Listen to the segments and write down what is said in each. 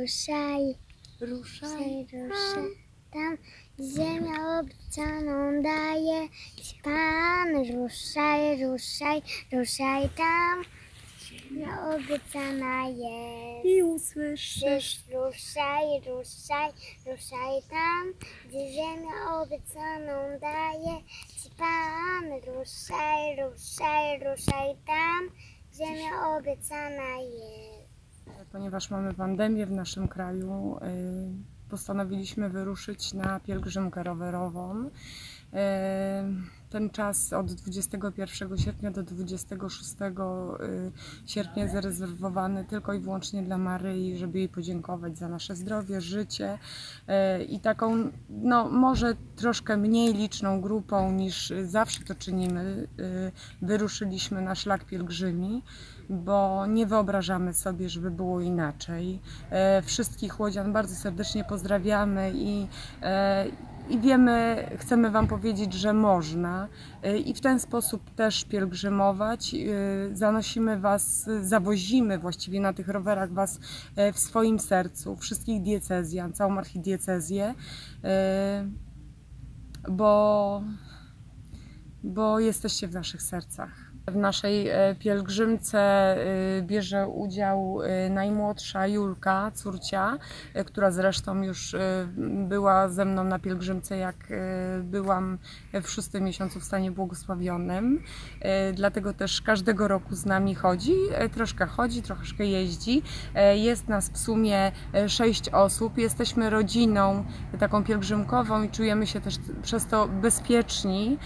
ruszaj, Ruszaj. ruszaj, tam ziemia obiecaną daje Ci Pan. Ruszaj, ruszaj, ruszaj tam, ziemia obiecana jest. I usłyszysz. Ruszaj, ruszaj, ruszaj tam, gdzie ziemia obiecaną daje Ci Pan. Ruszaj, ruszaj, ruszaj tam, ziemia obiecana jest. Ponieważ mamy pandemię w naszym kraju, postanowiliśmy wyruszyć na pielgrzymkę rowerową. Ten czas od 21 sierpnia do 26 sierpnia jest zarezerwowany tylko i wyłącznie dla Maryi, żeby jej podziękować za nasze zdrowie, życie i taką, no może troszkę mniej liczną grupą niż zawsze to czynimy, wyruszyliśmy na szlak pielgrzymi, bo nie wyobrażamy sobie, żeby było inaczej. Wszystkich łodzian bardzo serdecznie pozdrawiamy i wiemy, chcemy Wam powiedzieć, że można i w ten sposób też pielgrzymować. Zanosimy Was, zawozimy właściwie na tych rowerach Was w swoim sercu, wszystkich diecezjan, całą archidiecezję, bo jesteście w naszych sercach. W naszej pielgrzymce bierze udział najmłodsza Julka, córcia, która zresztą już była ze mną na pielgrzymce, jak byłam w 6. miesiącu w stanie błogosławionym. Dlatego też każdego roku z nami chodzi, troszkę jeździ. Jest nas w sumie 6 osób. Jesteśmy rodziną taką pielgrzymkową i czujemy się też przez to bezpieczni.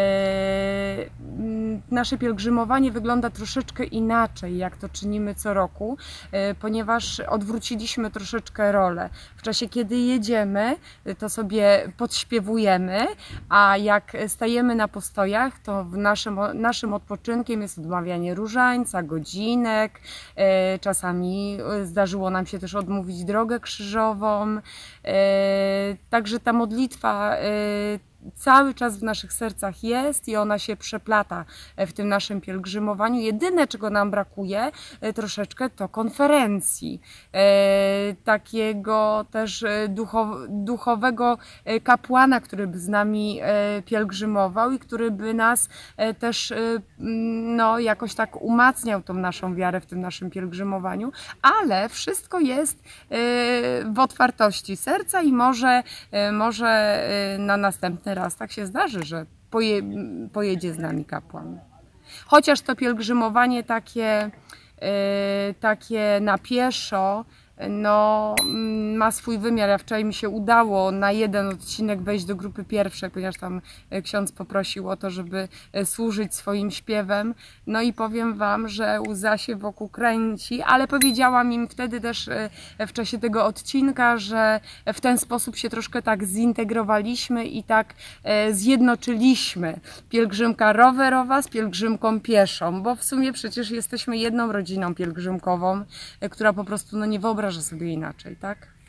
Nasze pielgrzymowanie wygląda troszeczkę inaczej, jak to czynimy co roku, ponieważ odwróciliśmy troszeczkę rolę. W czasie, kiedy jedziemy, to sobie podśpiewujemy, a jak stajemy na postojach, to naszym odpoczynkiem jest odmawianie różańca, godzinek. Czasami zdarzyło nam się też odmówić drogę krzyżową. Także ta modlitwa cały czas w naszych sercach jest i ona się przeplata w tym naszym pielgrzymowaniu. Jedyne, czego nam brakuje troszeczkę, to konferencji. Takiego też duchowego kapłana, który by z nami pielgrzymował i który by nas też no, jakoś tak umacniał tą naszą wiarę w tym naszym pielgrzymowaniu, ale wszystko jest w otwartości serca i może na następny raz tak się zdarzy, że pojedzie z nami kapłan. Chociaż to pielgrzymowanie takie na pieszo, no, ma swój wymiar. Ja wczoraj mi się udało na jeden odcinek wejść do grupy pierwszej, ponieważ tam ksiądz poprosił o to, żeby służyć swoim śpiewem. No i powiem Wam, że łza się wokół kręci, ale powiedziałam im wtedy też w czasie tego odcinka, że w ten sposób się troszkę tak zintegrowaliśmy i tak zjednoczyliśmy pielgrzymka rowerowa z pielgrzymką pieszą, bo w sumie przecież jesteśmy jedną rodziną pielgrzymkową, która po prostu no, nie wyobraża sobie inaczej, tak?